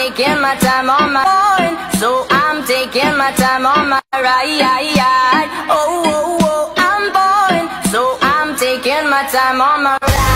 taking my time on my phone, so I'm taking my time on my ride. Oh, oh, oh, I'm born, so I'm taking my time on my ride.